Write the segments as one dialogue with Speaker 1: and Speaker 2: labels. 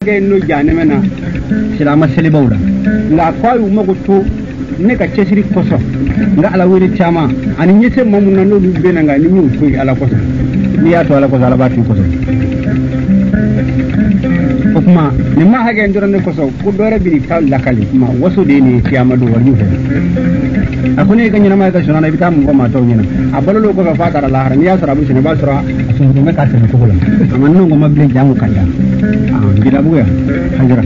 Speaker 1: ga no jane mena silama selibawda la kwayu magoto ne ka cesiri koso nga ala wele chama ani nyese mamun na no be na nga ni nyu ko ala koso ni ya to ala koso ala batu koso kuma ni ma hage ndoro ne koso ko dore bi ta lakali kuma waso de ni kiyama do wani fe akune ga nyina ma ga shona na bita mun ko ma to nyina abalolo ko ga fatara la har ni ya sara bu shine ba sura asun do me ka ta ko bola aman no ngoma ble jamu kanda gida buya hajara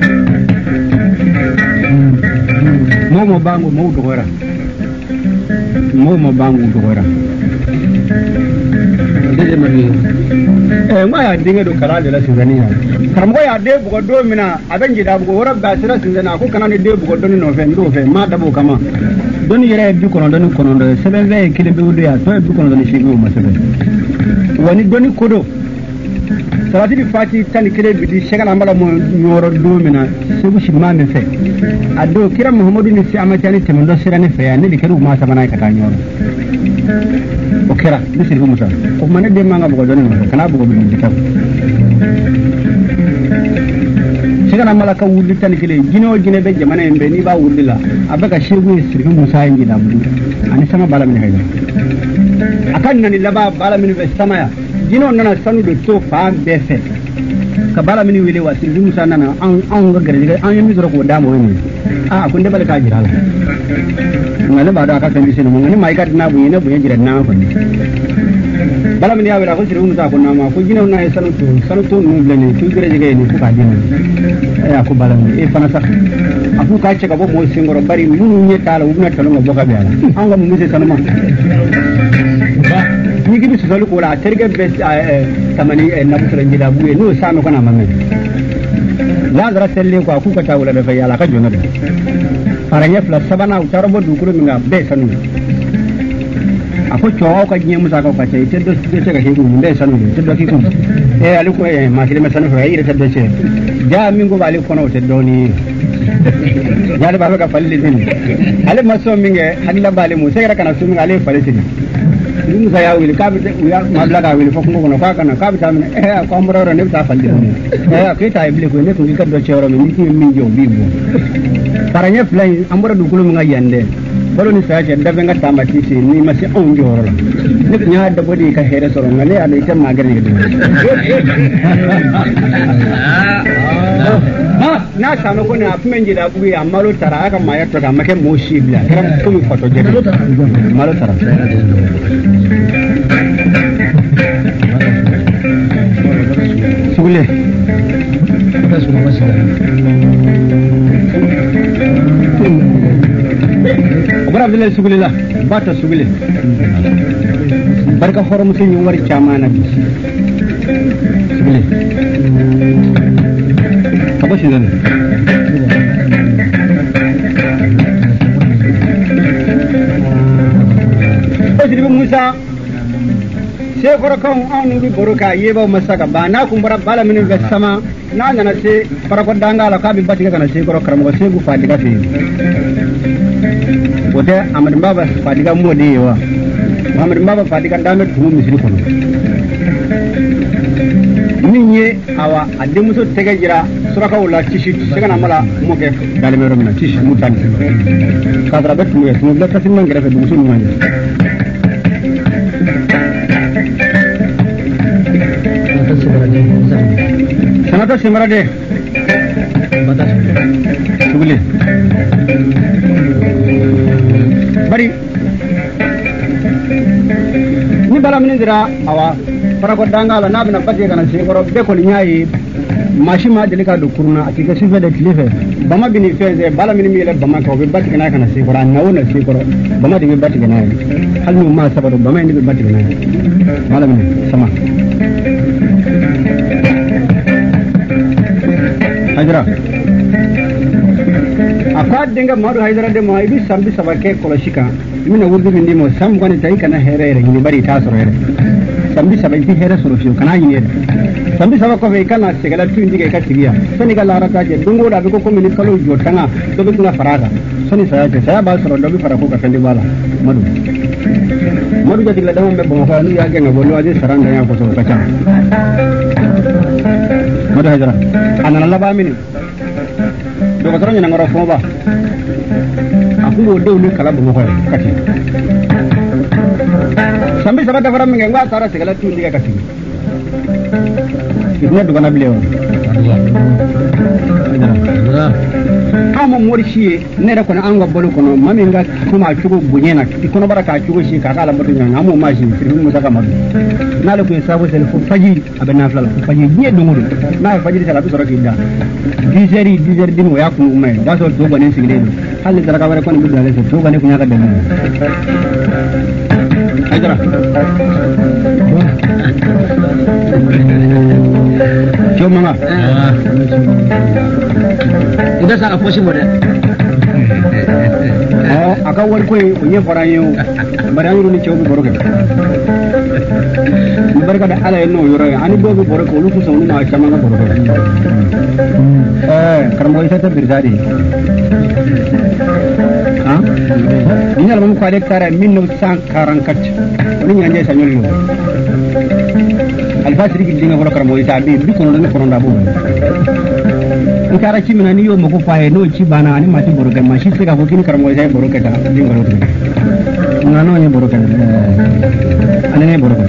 Speaker 1: momo bangu mo dogora momo bangu dogora dede mari ma ya dinga do kala de la sinzania karamgo ya de bugo do mina aben gida bugo wora ba sira sinzana ko kana de bugo do no fe ndo fe ma dabo kama doni yere bi kono doni kono do seben ve kile be wudu ya to bi kono doni shigi ma sebe wani doni kodo salati bi fati tan kile bi di shegala mala mo nyoro do mina subu shimma me fe ado kira muhammadu ni si amachani temundo sira ne fe ya ne dikeru ma sabana ka ta nyoro o kira ni sirbu musa ko mane de manga bugo doni no kana bugo bi dikaw shegala mala ka wudi tan kile gino gine be jamana en be ni ba wudila abaka shirgu sirbu musa yin gida budu ani sama bala min hayda akan nani laba bala min be sama ya gino nana sanu do to fa befe ka bala min wile wa sirbu musa nana an ga gare an yi mizoro ko damo ne kun de bala ka jira la ngale ba da ka kan bisino ngani mai ka na bu ne bu jira na ko bala min ya wala ko sirbu musa ko na ma ko gino na sanu to nu blene tu gare jige ni ku ka dina ko bala min fana sax aku ka ce ka bo mo singoro bari mun nye tala ubna talo ngo boka biala an ga mun se sanu ma ni gibi su salu ko la terge bes tamani na busra njida buye no sano kana mamme la dara selle ko aku ka tawula da fayala ka jona da aranya fla sabana utaro bo dukuru minga be sanu ako chowa ka nyi musa ka ce teddo ce ka hebu mun be sanu teddo ki kun ali ko ma kile me sanu fa ire teddo ce ja min go bali kono teddo ni ya ba ka falle din ale maso minge hadila bali mu sai kana su minga ale falle din dum sa ya wili ka bi ya mabla ka wili fofu ngono ka kana ka bi ta min ko amro ne ta falle din ke ta ibli ko ne ko ka do chero min ki min jo bibo taranya flay amro du kulu minga yande balo ni sa ce da benga tamati ce ni masi on joro la ne nya da bodi ka here soro ngale ada ita magare ne na samu ko na fumen jida bugi amma lo tara aka ma yato ga make moshi bla karam kuma foto je malo tara sugule Abra Abdullah sugule la bata sugule barka horom sun yi wari chamana bi sugule apa sih dan? Jadi Musa, saya korang anu di boroka, ye bawa masak. Bana kumbara bala minu bersama, na nana se para kodanga la kabi batika kana se korang keramo se gu fatika se. Ote Ahmad Baba fatika mudi wa, Ahmad Baba fatika dame tumu misri kono. Ninye awa ade muso tege jira suraka wala tishi segana mala moke dalimero mina tishi mutan kadra bet mu yesu la tasin man gere fe muso nyanya sanata simarade bata sugule bari ni bala min dira awa para ko dangala na bina pati kana se ko be ko nyaayi mashima delika do kuruna atika sife de klife bama bini feze bala min mi le bama ko be bati kana kana se ko na wona se ko bama de be bati kana hal mi ma sabaro bama indi be bati kana bala min sama hajra akad denga maru haidara de mo ibi sambi sabake ko shika mina wurdu bindi mo sam ko ni tai kana here ni bari tasoro here sambi sabanti here soro fiyo kana yine sambi sabako fe kana segala tu indige ka tigiya soni ga larata je dungo da ko min kalo jotanga to be kuna faraga soni saya ba soro do bi fara ko ka fendi bala madu jadi la dama be bo fa ni ya ge ngabo no aje saranga ya ko so ka Madu Hajara ana laba mini do ko tanya ngoro fo ba aku go dewlu kala bu ko kati sambil sabata faram ngi ngwa tara segala tundi ka kati ibne do kana bilew kama morshi ne da kuna an gabbalo kono mami nga kuma chugo bunyena ikono baraka chugo shi ka kala mutunya amu mashi sirrin mu saka madu na la ku sabo sel fu faji abena flala fu faji nie do mudu na faji sala bi soraki da dizeri dinu ya ku umay da so to banen sigile halle dara ka bare kono bi dale so to bane kunya ka demu aidara Cuma udah sangat pusing muda. Oh, akak wari kue punya barang yang ni coba borok. Mereka ada ala yang no yura. Ani bawa borok, ulu tu sahuni macam mana borok. Kerana itu terjadi. Ah? Ini alam kuadek cara minum sang karangkat. Ini yang jadi sanyol. Alfasri ki dinga wala karamo ita bi kono na kono ndabu ikara ci minani yo mako faye no ci bana ani mati borokan ma shi sega ko kini karamo ita borokata dinga ro ngano ni borokan anene borokan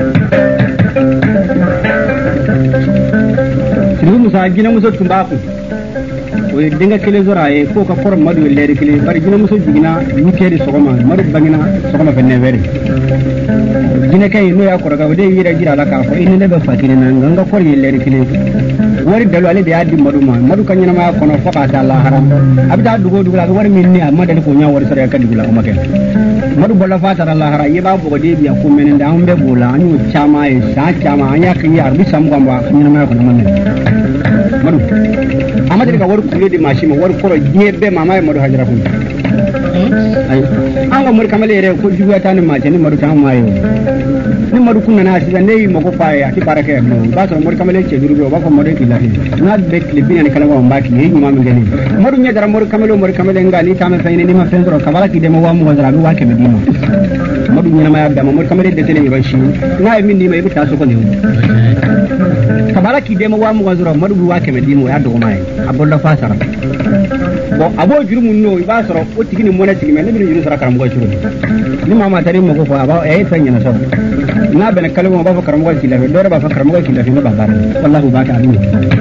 Speaker 1: silu musa gina muso tumbaku o dinga kele zora e ko ka for madu leri kele bari gina muso gina yukeri sogoma madu bangina sogoma fenne veri gina kai no ya koraga wode yira gira la ka ko inne be fatine nan ganga for yelle kile wari dalu ale de addi madu kanyana ma kono faka ta Allah haram abita dugo dugula wari minni amma dal ko nya wari sare ka dugula o make madu bolla fata Allah haram yeba bo de biya ko menen da ambe bola anyu chama e sa chama anya kiya arbi sam gamba nyana ma ko manne madu amma de ka wari kuye de mashima wari koro jebe mama e madu hajra kun ay anga mur kamale re ko juwa tan ma ce ni madu tan mayo ni madu kunna na shi ne mo ko faye ati baraka no ba so mur kamale ce duru ba ko madu billahi na be klibina ni kala wa mbaki ni ma mi gani madu nya dara mur kamale ngali ta ma fayne ni ma fendro kabala ki de mo wa mu wazara bi wa ke medina madu nya ma yabda mur kamale de tele ba shi na min ni mai buta so ko ne kabala ki de mo wa mu wazara madu bi wa ke medina ya do mai abolla fasara bon abo jurumun no iba soro o tigini mona tigi men ni juru sara karam go churu ni mama tari mo ko fa ba e fanya na so na ben kalmo ba fa karam go chila do ba fa karam go chila no ba bar wallahi ba ka adu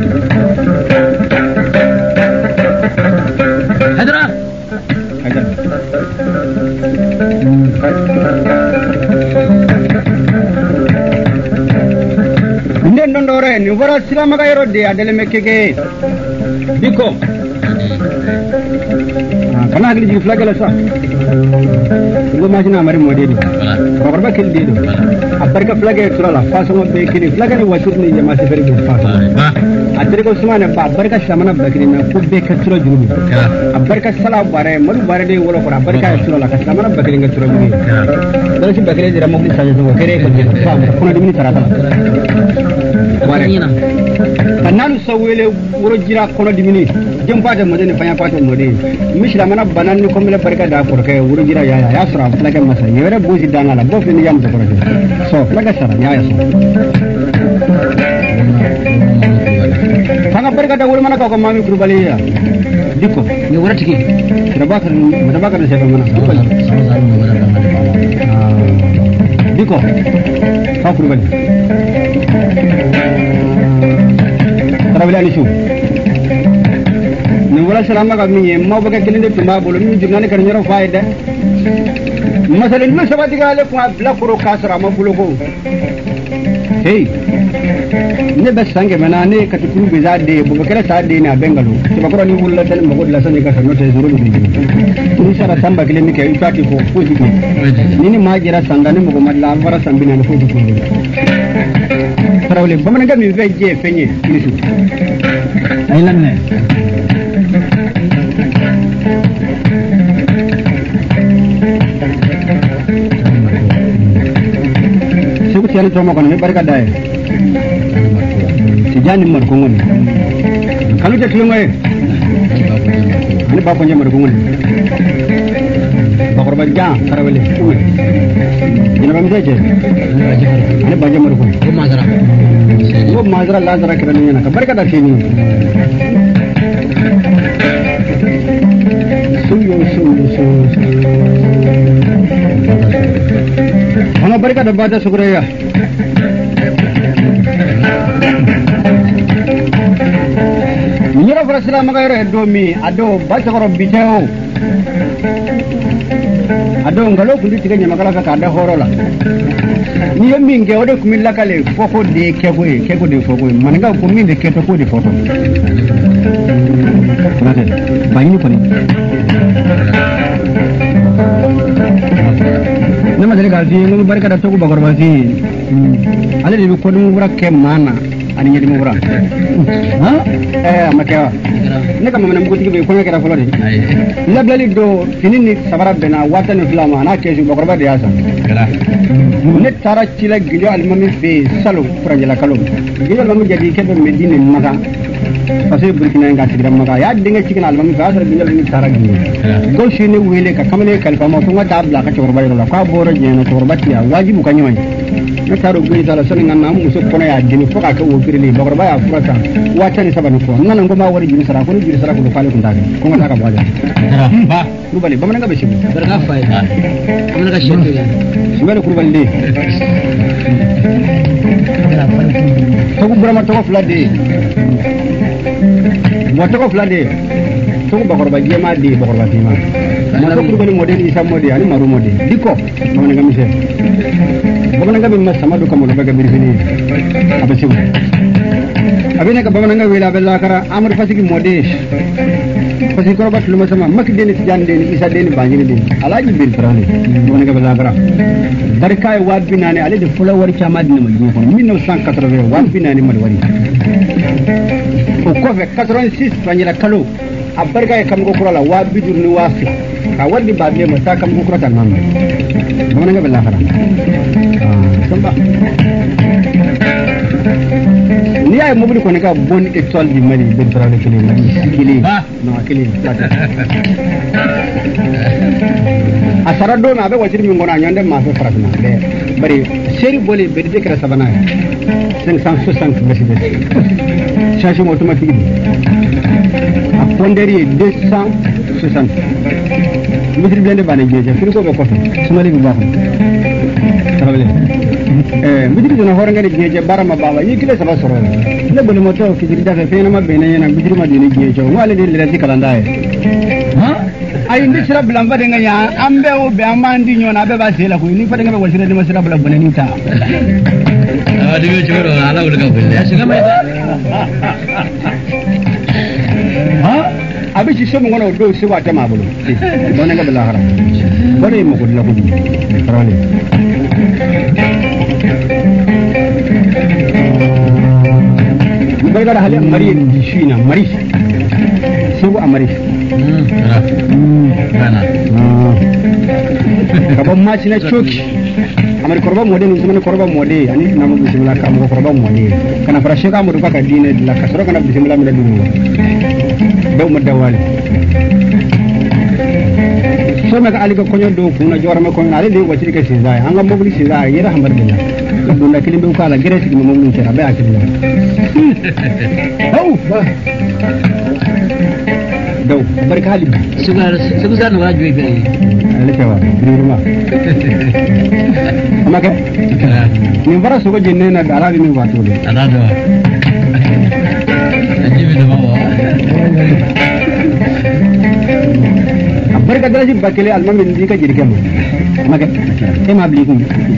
Speaker 1: hadra nden don dore ni wara silama ga yoro de adele mekkege diko kana agli ji flagala sa ngo majina mari modedi bakar bakil dido abarka flagala turala faso mo be kini flagala watur ni jama se beri faso adere ko sumana ba abarka shamana bakini na ko be ka turo jurumi abarka sala bare malu bare de wolo ko abarka turala ka shamana bakini ga turo jurumi dala si bakire dira mo ni sa so kere ko ni fa ko na dimini tarata warina bananu sawele woro jira kono dimini jëm faata modene fanya faata modene mishla mana banan ni komle barka da porke wuro jira ya sura flaka masa yere bozi dangala bo fi ni yam to porke so flaka sara ya so fanga barka da wuro mana ko mami kurbali ya diko ni wuro tiki rabakar se mana diko fa kurbali Travelani su. Ni wala salama ka mi ma ba ka kelinde tuma bolo mi jurna kan nyoro faida. Masalan ma sabati ga le ko bla koro kasra ma bulo ko. Hey. Ne ba sange mana ne ka tukuru be za de bu kala sa de na bengalo. Ti ba ko ni wulla dal ma godla sani ka sanno te zuru bi. Ni sara tamba kile mi ke itati ko ko ji. Ni ma jira sangane mo ko madla fara sambina ne ko ji ko. Trawle bamana ga mi veje fenye nisu ay lan ne suku tiare to mo kono me barka dae si jani mar ko ngoni kanu je tuyo ngoy ani ba ko nyamar ko ngoni bakor ba ja tarawle dina bam deje ani ba jamar ko mazara Go mazra lazara kirani na barka da fini. Suyo. Ana barka da bada suguraya. Mira frasila magayro domi ado bacha koro biteo. Ado ngalo kundi tiganya magala ka kada horola. Ni yemi nge ode kumilla kale foko de keko de foko mananga kumi de keto ko de foto. Nade bayini koni. Nama dari galsi ngu barka da toku bakor basi. Ale de ko dum bura ke mana ani nyadi mubura. Ha? Makawa. Ne kama mana mbuti be ko ngakira folo de. La blali do tinini sabara bena wata ni flama na keju bakor ba de asa. Ne tara cila gijo almami fe salo pranjala kalo. Gijo almami jadi ke be medine maga. Pasai Burkina nga sigira maga ya dinga cikin almami fa asar gijo ni tara gijo. Go shine wele ka kamane kalfa ma tunga tabla ka chorba la ka boro jena chorba tiya wajibu ka nyamai. Na taro gui tala sanin nan mu so kona ya dini foka ka wo firili bakor ba ya furata wata ni sabana ko nan ngoma wari jini sara ko ni jini sara ko kale kun dage ko ngata ka baja ba rubali ba man nga be shibu darga fa ya amna ka shetu ya shibale kurban de to ko brama to ko flade mo to ko flade to ko bakor ba jema de bakor ba tima na ko kurban model isa model ani maru model diko man nga mi se bamananga be masama do kamo daga birfini abasiu abina ka bamananga wela bella kara amur fasiki modesh fasiki ko bat luma sama mak deni jande ni isa deni banjini deni alaji bil prani bamananga bella kara dar kay wad binani ale de fulawar chama dina ma ko 1980 wad binani ma wari ko fe 86 fanyira kalo abarga kam ko kula wad bidur ni wasi ka wadi babbe ma ta kam ko kula tan nan bamananga bella kara samba ni ay mobili ko ne ka bon étoile di mali be trale kili no kili asara do na be wajiri mi ngona nyande ma fe fragna be bari seri boli be de kra sabana 560 besi changement automatique a ponderi 260 mudri blende bane jeje fi ko ko sumali bi baxum travailler mudri dona hor ngari jeje barama baba yikile saba soro le bole moto ki dirida fe na mabbe na yana mudri ma dini jeje wala de le ti kalanda ha ay ndi sira blamba de nga ya ambe o be amandi nyona be ba sela ko ni fa de nga be wasira de masira bla bone ni ta adi yo choro ala ulga belle ya shiga mai ha abi ci so mo ngono do si wata ma bulu bone nga bela haram bone mo ko la ko di rale bari da hali mari di shina mari sai ko amari rana kabon ma ci na choki amari korba mode ni sunan korba mode ani namu bismillah ka mo korba mode kana fara sheka mu duka ka dine la kasoro kana bismillah mi da dinu daw ma dawali so mega ali ko konyo do kuna jorama ko na le waciri ke sizai anga mogli sizai yera hambar dina dunda kilimbe ko ala gere sigi mo mogli cera be akili ba daw barka hali sugar no wajwe be ale kewa dirima amaka ni bara sugo jenne na dara ni wato le adado ajibe do bawo barka daraji bakele almam ndi ka jirke mo amaka e ma bli ko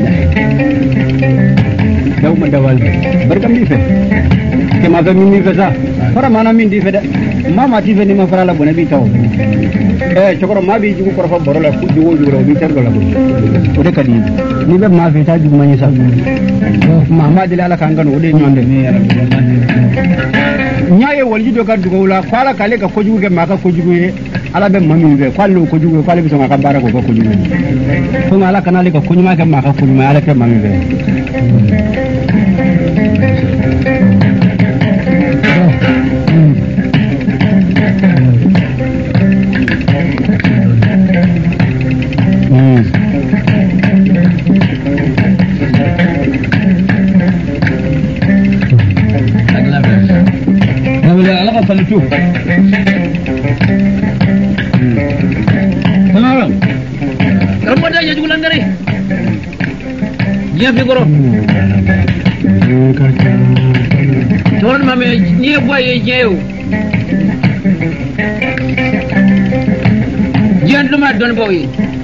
Speaker 1: daw ma dawal barka mi fe ke ma ga mi fe sa fara mana min di fe da mama ti fe ni ma fara la bona bi taw chokoro ma bi jugo korfa borola ku jugo jugo bi ter dola ko de kadi ni be ma fe ta jugo mani sa mama de la kan gano de nyonde ni ya rabbi nyaaye walji do gaddu ko la kwala kale ka ko jugo ke ma ka ko jugo ala be mami be kwallo ko jugo kwale bi so ka bara ko ko jugo to ala kanale ka kunyuma ke ma ka kunyuma ala ke mami be tu
Speaker 2: Kenapa? Kamu ada aja juga langgar dia figuro Tuan mame ni buat ye jeu Jian lumah don boy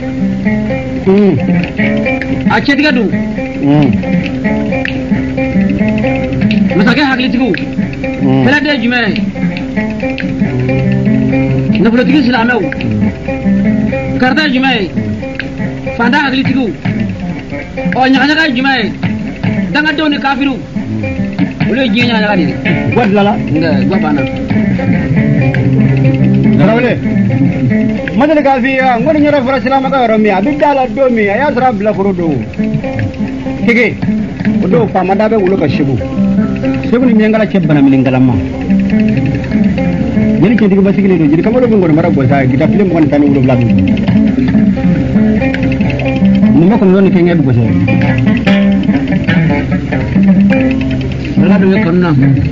Speaker 2: Aceh tiga tu Masaknya hak litiku Bila dia jumai Nak boleh tiga silamau Karena jumai Fanda hak litiku Oh nyaka-nyaka jumai Jangan ada ni kafiru Boleh jian nyaka ni
Speaker 1: buat lala
Speaker 2: enggak gua panah
Speaker 1: boleh mana kafi ya ngone nyara fara selama ka romi abi dala domi ya sra bla furudo keke odo pamada be wulo ka shibu ni nyangala chebana milingala ma jadi ke diga basikile do jadi kamaro be ngor mara bosa kita film kon tan wulo bla ni ma ko non ke ngebe bosa
Speaker 2: Berapa duit kena?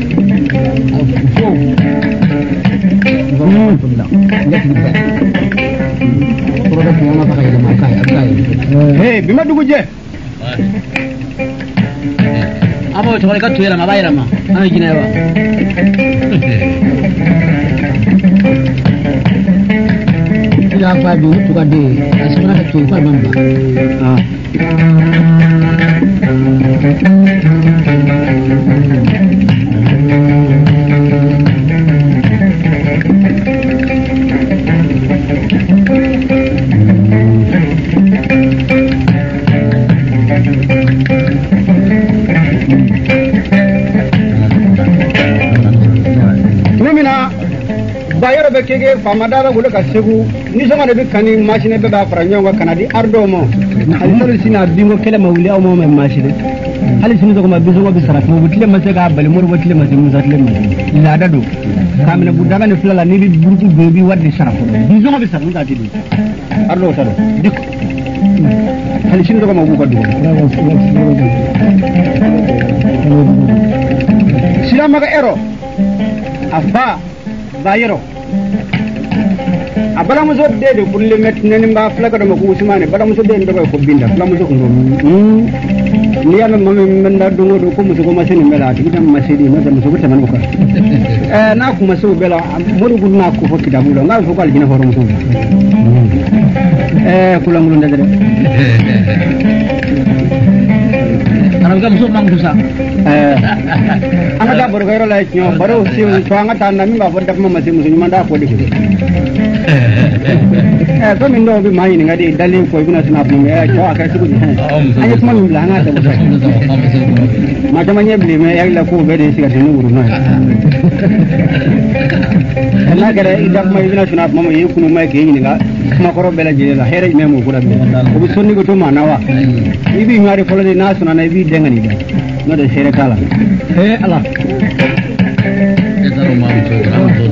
Speaker 1: Hei, bima dugu je.
Speaker 2: Apa cakap kat tuira ma bayar ma? Anu gini apa? Tidak apa dulu juga di. Sebenarnya kat tuira mana?
Speaker 1: Bayar bekege famada gulo ka segu ni sama de kani machine be ba faranyo wa kanadi ardo mo halin sina bingo kele mawli aw mo machine halin sina ko ma bizo wa bisara ko butle ma sega bal mur butle ma semu zatle ma ila dado kamina budaga ne flala ni burju bebi wadde sara ko bizo ma bisara mun ati ardo saro dik halin sina ko ma bu ko dugo sila maga ero afba bayero abala muso de bulle met neni mba flaga do ko usmane bala muso de ndo ko binda fla muso ko ni yalla mami menda dungo do ko muso ko masini mela ti tam masidi no tam muso ko tan ko na ko muso bela modu gun na ko fokki dabulo ngal fo ko aljina fo muso kula ngulu ndade
Speaker 2: Kalau kamu musuh mang dosa.
Speaker 1: Anak dah bergairah lagi nyo, baru si suanga tanah ni bapak dapat masih musuh mana dah kodi. Kau minta lebih main ni ngadi dalim kau guna senap ni, cakap akan sebut. Hanya cuma bilang ada. Macam-macam beli, yang laku beri sih kat sini urus. Karena kalau idak mai guna senap, mama iu kunu mai kini ni kan. Makoro bela jadi lah, heret memu kurang. Kau suni kau tu mana wa? Ibi ngari kalau di nas nana ibi dengan ini, nada heret kalah. Allah. Kita rumah itu orang tu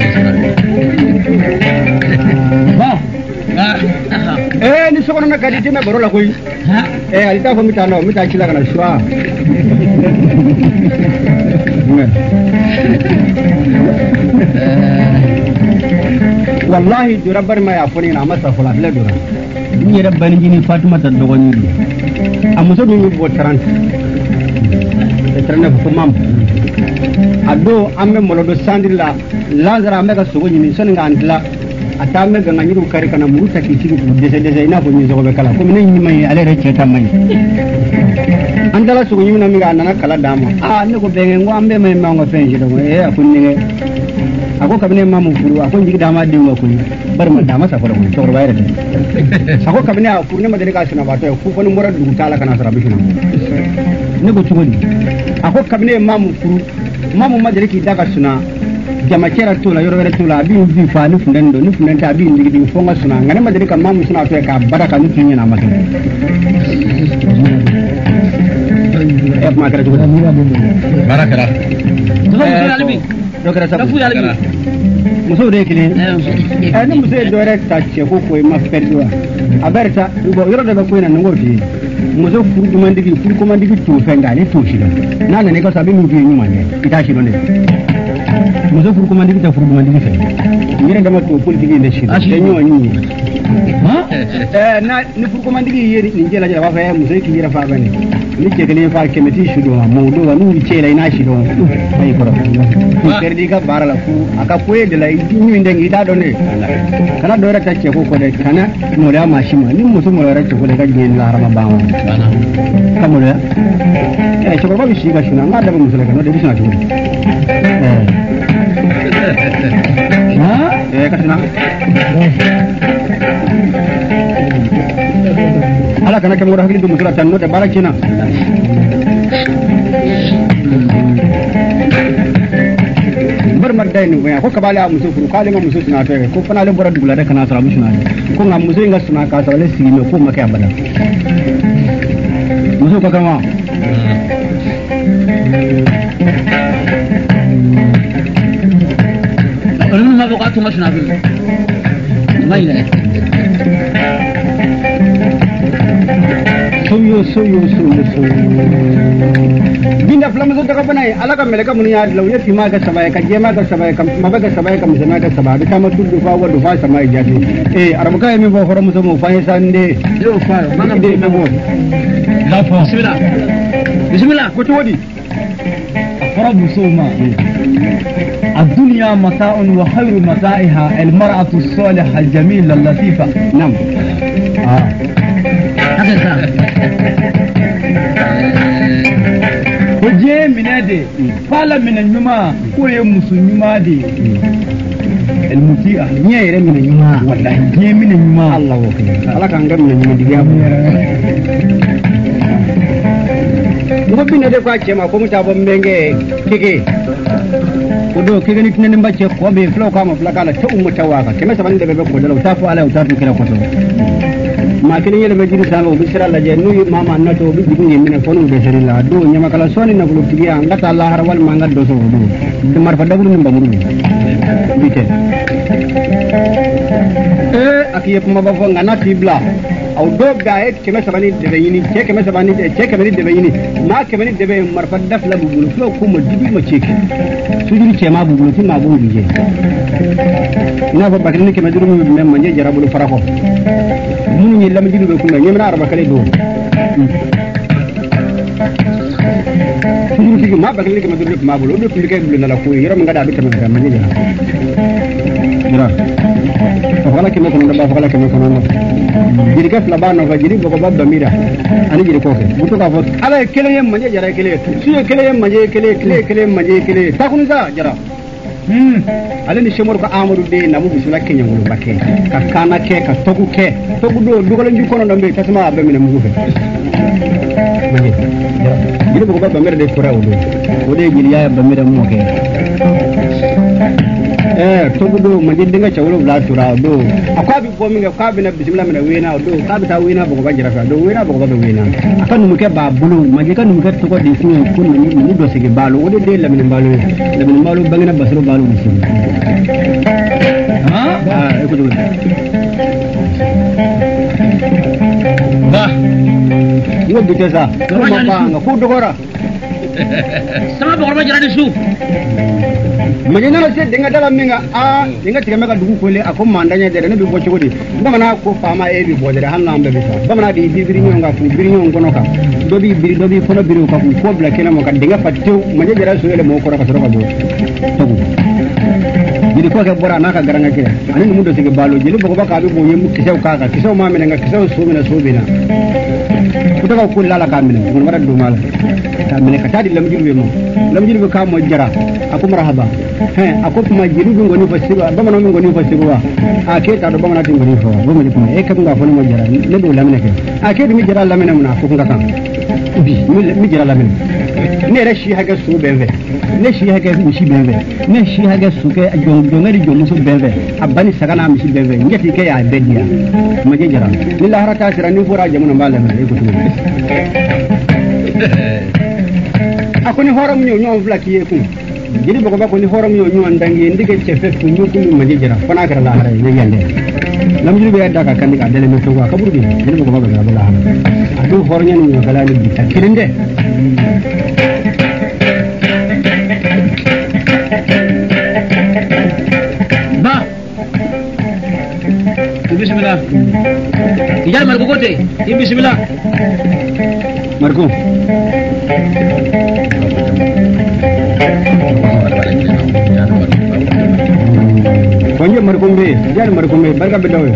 Speaker 1: ni sekolah nak kaji cina baru lah kui. Alita kau minta no, minta cila kana suah. Wallahi jurab bermai apa ni nama sahaja bila jurab. Ini jurab bani jini Fatima terdogon ini. Amuso ni buat teran. Teran aku mam. Ado ame molodo sandila. Lazar ame kasugo ini senenga antla. Atame ganganyi kari kana muruta kisiku desa-desa ina ko nyizo ko kala ko minen nyimai ale re cheta mai andala sugo nyimina mi ganana kala dama ne ko benge ngo ambe mai mango fenji do akunni ako kabine mamu furu ako njigi dama dingo ko bar ma dama sa fara ko to bayre de ako kabine afurne ma de ka suna ba to ku ko mura du tala kana sara bishina ne ko tugoni ako kabine mamu furu mamu ma de ki daga suna jama kera tula yoro wala tula bi bi fa nu funden do nu funden ta bi ndigi di fonga suna ngane ma de kam mamu suna to ka baraka nu tinya na makene ma kara jugo baraka ra do kara sabu muso de kile ni muso do rek ta che ko ko ma perdiwa aberta go yoro de ko ina ngoti muso fu mandigi fu ko mandigi tu fenga ni tu shi na ne ko sabi mu bi nyuma ne ita shi do ne muso furu kuma digi ta furu kuma digi fe yere dama to politique ne shi da nyo ni ha na ni furu kuma digi yere ni jela jela fa fa muso ki yere fa bane ni ke gele fa kemeti shi do mawdo wa nu ce lai na shi do sai ko ko perdi ka barala ku aka koye de lai ni ndengi ta do ne kana do rata ce ko de kana mo da ma shi ma ni muso mo rata ko de ka je la rama ba wa kamo da ce ko ba shi ga shi na da muso ka no de shi na ci kasina ala kana ke mo hakili do musula tan no de bala kina bar magdai ni ko kabala musu furu kale musu suna ta ko fana le bora dugula da kana sara musu na ko ngam musu inga suna ka sala si me ko make abada musu ko kama
Speaker 2: ولم ما بقعت مشنا في ما يلا
Speaker 1: soyo binda flamu zo daga bana alaka meleka mun ya lauye fi ma ga sabai ka je ma ga sabai ka ma ga sabai ka mun ga sabai da kama tudu fa wa dufa sama ijati arbuka mi bo horo muso mo fa sande yo fa ma ga me bo la fa bismillah ko to wadi afrabu suma الدنيا متاع وخير متاعها المرأة الصالحة الجميلة اللطيفة نعم وجه من هذه فعل من النما كوي مسلمة دي المطيئة نيرة من النما والله جه من النما الله وكيل الله كان قبل من النما دي Mungkin ada kau cema, kamu coba mengenai kiki. Kudo kiki ni kena baca kau be flow kamu pelakala tu umur cawaka. Kemana sebenarnya dia bebek kudo, utapu ala utapu kira kudo. Makin ini lebih jadi sama, bisra lagi. Nui mama anak tu lebih jadi ni phone udah sering lah. Do, nyama kalau soalnya nak belum tiga, angkat Allah harawal mangkat dosa do. Kemar pada belum nembak mulu. Bikin. Akhirnya pemabak ngana tibla. Au dog gaet kema sabani debe yini che kema sabani debe yini ma kema ni debe marfad daf la bugulu flo ko mo dibi ma cheki sujuri che ma bugulu ti ma bugulu je na ba bakri ni kema duru mi mem manje jarabulu farako munu ni lam dibi ko ngem na arba kale do sujuri ti ma bakri ni kema duru ma bugulu do tulike bulu na la ko yoro nga da bi kema manje jara fakala kema ko nda ba fakala kema ko nda jadi kas labano fa jadi boko babba mira ani jadi kofe buto ka fot ala kele yem manje jara kele suye kele yem manje kele manje kele takun za jara ala ni shemor ko amadu de namu bisula kenya ngulu bakke ka kana ke ka togu do dugala nju kono ndombe tasma abbe mina mugu fe manje jara jadi boko babba mira de ko rawdo o de jili ya babba mira mo ke togu do manje dinga chawlo bla tura do akwabi bo minga kwabi na bismillah mina wena do kabi ta wena bo ba jira fa do wena bo ba wena akan mu ke ba bulu manje kan mu ke to ko di sunu kun ni do sege balu o de la mina balu bangina basro balu musu ha ko do ba ngo bitesa ko ma banga ko do gora
Speaker 2: sama bo ba jira di su
Speaker 1: Majina se denga dala minga denga tiga mega dugu kole ako mandanya dere ne bi bocci godi bamana ko fama e bi bodere hanna ambe bisa bamana di bibiri nyonga fu bibiri nyonga ka dobi fono biri ko bla kena mo ka denga fatto maje jara so ele mo ko ka soro ka do togu jadi ko ke bora naka garanga ke ani mu do sege balo jeli boko baka bi bo yemu kisew kaka kisew ma menanga kisew so bina kuta ko lala ka minen ngon wara do mala ka minen ka tadi lam jiru ka mo jara aku marhaba aku kuma jiru bi ngoni fasiba bamana mi ngoni fasiba ke ta do bamana ti ngoni fo bo mo kuma e ka nga fo mo jara le do lamine ke ke mi jara lamine mun ko nga kan mi jara lamine ne rashi haga su benve ne shi haga mishi benve ne shi haga su ke jongari jomu su benve abani sagana mishi benve ngeti ke ya bedia ma je jara lillahi rata sira ni fura jamuna malama e ko tuma akoni horam nyo flaki e ku jadi boko bako ni horam nyo ndangi ndige chefe ku nyo ku ma je jara fana kara la hare ne yande lam jiru be daga kan ka dele me to ka kaburu di jadi boko bako ga la hare adu hornya ni kala ni bitakirinde
Speaker 2: bismillah ijar marko kote bismillah
Speaker 1: marko konje marko be jar marko be barka be dawe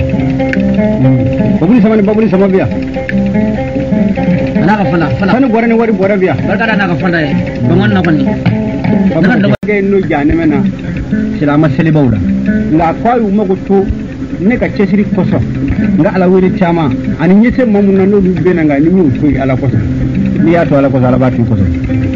Speaker 1: babuli sama biya
Speaker 2: ana ka fala
Speaker 1: sanu gore ne wari bora biya
Speaker 2: barka da na ka fala bangon na fanni
Speaker 1: babuli ke no jane mena silama seli bawla la kwayu magutu ne ka cesiri koso nga ala wuri chama ani nyese mamu na no be na nga ni mi ko ala koso ni ya to ala koso ala batu koso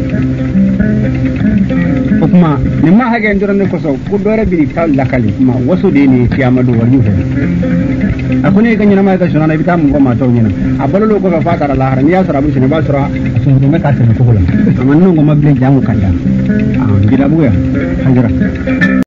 Speaker 1: kuma ni ma hage ndoro ne koso ku dore bi ta lakali ma waso de ni ciyama do wari fe akune ga nyina ma ga shona na bi ta mu ma to nyina abalo ko ga fa kara la haran ya sara bu shine ba sura asun do me ka se ko la amanno go mabbe jamu kanda bila buya hajara